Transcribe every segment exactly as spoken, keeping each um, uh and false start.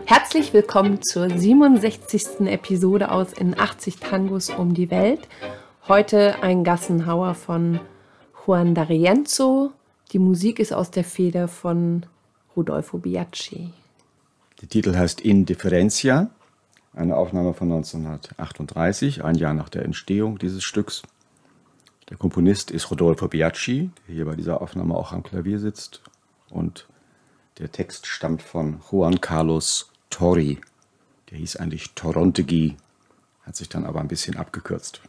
Herzlich willkommen zur siebenundsechzigsten Episode aus In achtzig Tangos um die Welt. Heute ein Gassenhauer von Juan D'Arienzo. Die Musik ist aus der Feder von Rodolfo Biaggi. Der Titel heißt Indifferencia, eine Aufnahme von neunzehnhundertachtunddreißig, ein Jahr nach der Entstehung dieses Stücks. Der Komponist ist Rodolfo Biaggi, der hier bei dieser Aufnahme auch am Klavier sitzt. Und der Text stammt von Juan Carlos Torri. Der hieß eigentlich Torontegui, hat sich dann aber ein bisschen abgekürzt.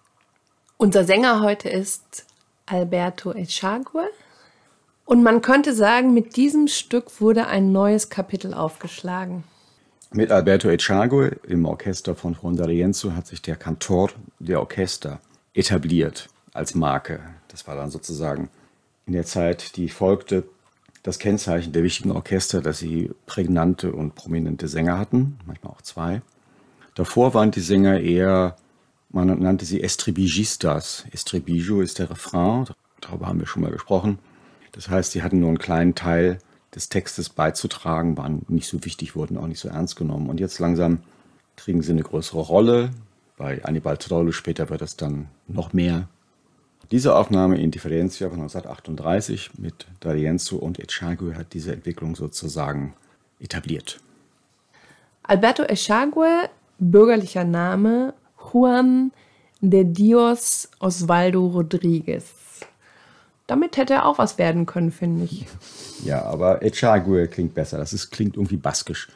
Unser Sänger heute ist Alberto Echagüe. Und man könnte sagen, mit diesem Stück wurde ein neues Kapitel aufgeschlagen. Mit Alberto Echagüe im Orchester von Juan D'Arienzo hat sich der Cantor der Orchester etabliert als Marke. Das war dann sozusagen in der Zeit, die folgte, das Kennzeichen der wichtigen Orchester, dass sie prägnante und prominente Sänger hatten, manchmal auch zwei. Davor waren die Sänger eher, man nannte sie Estribillistas. Estribillo ist der Refrain, darüber haben wir schon mal gesprochen. Das heißt, sie hatten nur einen kleinen Teil des Textes beizutragen, waren nicht so wichtig, wurden auch nicht so ernst genommen. Und jetzt langsam kriegen sie eine größere Rolle. Bei Aníbal Troilo später wird das dann noch mehr. Diese Aufnahme Indifferencia von neunzehnhundertachtunddreißig mit D'Arienzo und Echagüe hat diese Entwicklung sozusagen etabliert. Alberto Echagüe, bürgerlicher Name Juan de Dios Osvaldo Rodríguez. Damit hätte er auch was werden können, finde ich. Ja, aber Echagüe klingt besser. Das ist, klingt irgendwie baskisch.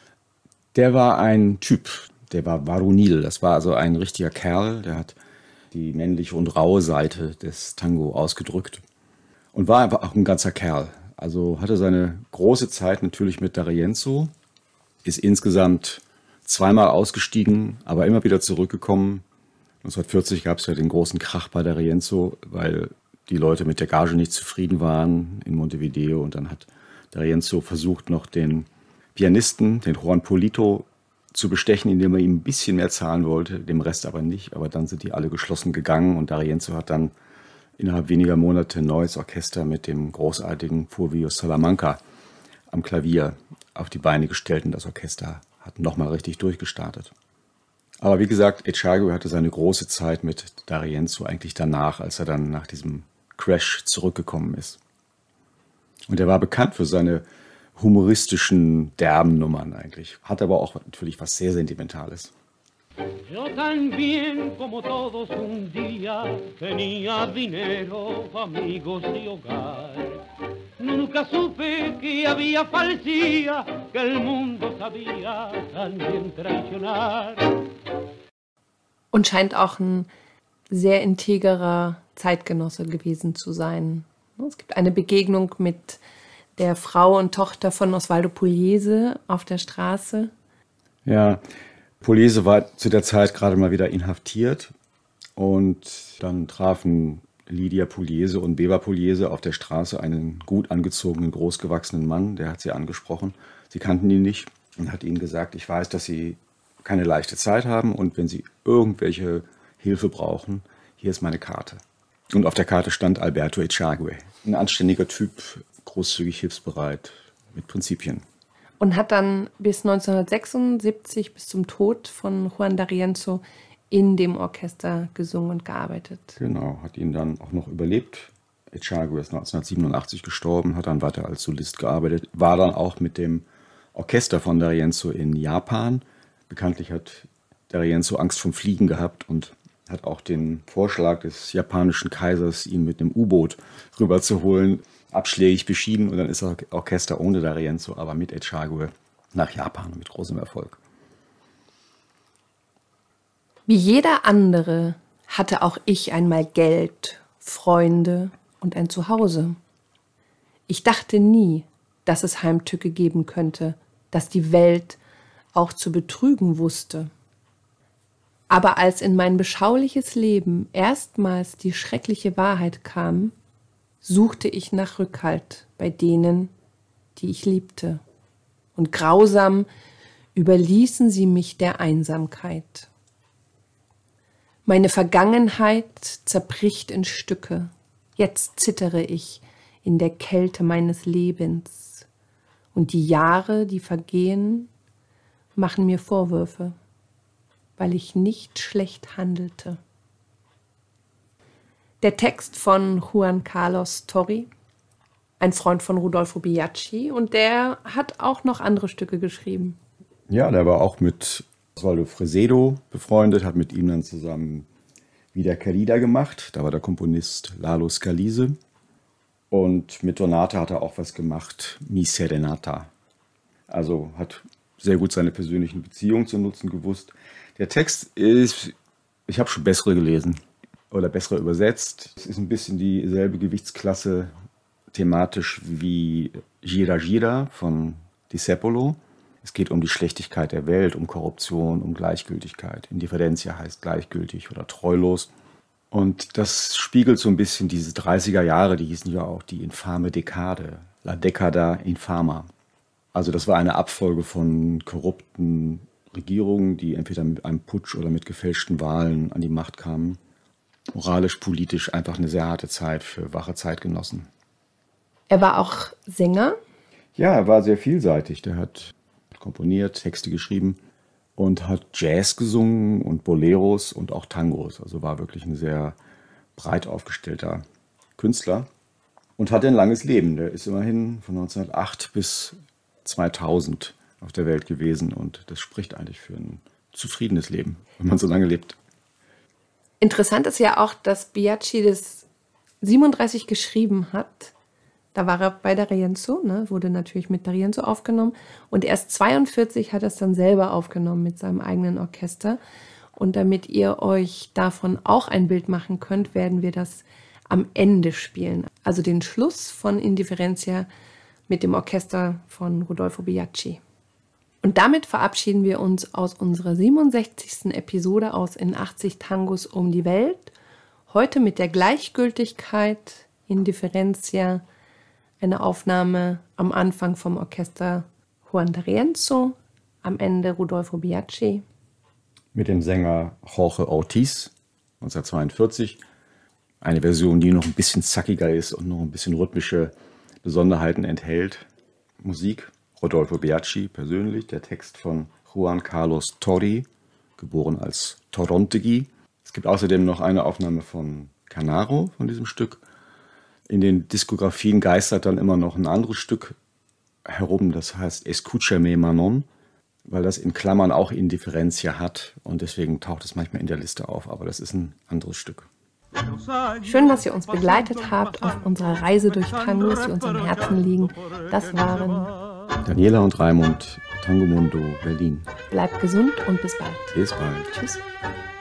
Der war ein Typ, der war varonil. Das war also ein richtiger Kerl, der hat die männliche und raue Seite des Tango ausgedrückt und war einfach auch ein ganzer Kerl. Also hatte seine große Zeit natürlich mit D'Arienzo, ist insgesamt zweimal ausgestiegen, aber immer wieder zurückgekommen. neunzehnhundertvierzig gab es ja den großen Krach bei D'Arienzo, weil die Leute mit der Gage nicht zufrieden waren in Montevideo, und dann hat D'Arienzo versucht, noch den Pianisten, den Juan Polito, zu bestechen, indem er ihm ein bisschen mehr zahlen wollte, dem Rest aber nicht. Aber dann sind die alle geschlossen gegangen und D'Arienzo hat dann innerhalb weniger Monate ein neues Orchester mit dem großartigen Fulvio Salamanca am Klavier auf die Beine gestellt, und das Orchester hat nochmal richtig durchgestartet. Aber wie gesagt, Echagüe hatte seine große Zeit mit D'Arienzo eigentlich danach, als er dann nach diesem Crash zurückgekommen ist. Und er war bekannt für seine humoristischen, derben Nummern eigentlich. Hat aber auch natürlich was sehr Sentimentales. Yo también, como todos un día, tenía dinero, amigos y hogar. Nunca supe que había falsía, que el mundo sabía también traicionar. Und scheint auch ein sehr integrer Zeitgenosse gewesen zu sein. Es gibt eine Begegnung mit der Frau und Tochter von Osvaldo Pugliese auf der Straße. Ja, Pugliese war zu der Zeit gerade mal wieder inhaftiert, und dann trafen Lidia Pugliese und Beba Pugliese auf der Straße einen gut angezogenen, großgewachsenen Mann, der hat sie angesprochen. Sie kannten ihn nicht und hat ihnen gesagt, ich weiß, dass Sie keine leichte Zeit haben, und wenn Sie irgendwelche Hilfe brauchen, hier ist meine Karte. Und auf der Karte stand Alberto Echagüe, ein anständiger Typ, großzügig, hilfsbereit, mit Prinzipien. Und hat dann bis neunzehnhundertsechsundsiebzig, bis zum Tod von Juan D'Arienzo, in dem Orchester gesungen und gearbeitet. Genau, hat ihn dann auch noch überlebt. Echagüe ist neunzehnhundertsiebenundachtzig gestorben, hat dann weiter als Solist gearbeitet, war dann auch mit dem Orchester von D'Arienzo in Japan. Bekanntlich hat D'Arienzo Angst vom Fliegen gehabt und hat auch den Vorschlag des japanischen Kaisers, ihn mit einem U-Boot rüberzuholen, abschlägig beschieden, und dann ist das Orchester ohne D'Arienzo, aber mit Echagüe nach Japan mit großem Erfolg. Wie jeder andere hatte auch ich einmal Geld, Freunde und ein Zuhause. Ich dachte nie, dass es Heimtücke geben könnte, dass die Welt auch zu betrügen wusste. Aber als in mein beschauliches Leben erstmals die schreckliche Wahrheit kam, suchte ich nach Rückhalt bei denen, die ich liebte. Und grausam überließen sie mich der Einsamkeit. Meine Vergangenheit zerbricht in Stücke. Jetzt zittere ich in der Kälte meines Lebens. Und die Jahre, die vergehen, machen mir Vorwürfe, weil ich nicht schlecht handelte. Der Text von Juan Carlos Torri, ein Freund von Rodolfo Biaggi, und der hat auch noch andere Stücke geschrieben. Ja, der war auch mit Osvaldo Fresedo befreundet, hat mit ihm dann zusammen Vida Querida gemacht. Da war der Komponist Lalo Scalise. Und mit Donata hat er auch was gemacht, Mi Serenata. Also hat sehr gut seine persönlichen Beziehungen zu nutzen gewusst. Der Text ist, ich habe schon bessere gelesen oder bessere übersetzt. Es ist ein bisschen dieselbe Gewichtsklasse thematisch wie Gira Gira von Discepolo. Es geht um die Schlechtigkeit der Welt, um Korruption, um Gleichgültigkeit. Indifferentia heißt gleichgültig oder treulos. Und das spiegelt so ein bisschen diese dreißiger Jahre, die hießen ja auch die infame Dekade, la Decada infama. Also das war eine Abfolge von korrupten Regierungen, die entweder mit einem Putsch oder mit gefälschten Wahlen an die Macht kamen. Moralisch, politisch einfach eine sehr harte Zeit für wache Zeitgenossen. Er war auch Sänger? Ja, er war sehr vielseitig. Der hat komponiert, Texte geschrieben und hat Jazz gesungen und Boleros und auch Tangos. Also war wirklich ein sehr breit aufgestellter Künstler und hatte ein langes Leben. Der ist immerhin von neunzehnhundertacht bis zweitausend auf der Welt gewesen und das spricht eigentlich für ein zufriedenes Leben, wenn man so lange lebt. Interessant ist ja auch, dass Biaggi das siebenunddreißig geschrieben hat. Da war er bei D'Arienzo, ne, wurde natürlich mit D'Arienzo aufgenommen. Und erst zweiundvierzig hat er es dann selber aufgenommen mit seinem eigenen Orchester. Und damit ihr euch davon auch ein Bild machen könnt, werden wir das am Ende spielen. Also den Schluss von Indifferentia mit dem Orchester von Rodolfo Biaggi. Und damit verabschieden wir uns aus unserer siebenundsechzigsten Episode aus In achtzig Tangos um die Welt. Heute mit der Gleichgültigkeit, Indifferentia, eine Aufnahme am Anfang vom Orchester Juan D'Arienzo, am Ende Rodolfo Biaggi. Mit dem Sänger Jorge Ortiz, neunzehnhundertzweiundvierzig. Eine Version, die noch ein bisschen zackiger ist und noch ein bisschen rhythmische Besonderheiten enthält. Musik Rodolfo Biaggi persönlich, der Text von Juan Carlos Torri, geboren als Torontegui. Es gibt außerdem noch eine Aufnahme von Canaro von diesem Stück. In den Diskografien geistert dann immer noch ein anderes Stück herum, das heißt Escúchame Manon, weil das in Klammern auch Indifferentia hat und deswegen taucht es manchmal in der Liste auf, aber das ist ein anderes Stück. Schön, dass ihr uns begleitet habt auf unserer Reise durch Tangos, die uns am Herzen liegen. Das waren Daniela und Raimund, Tango Mundo, Berlin. Bleibt gesund und bis bald. Bis bald. Tschüss.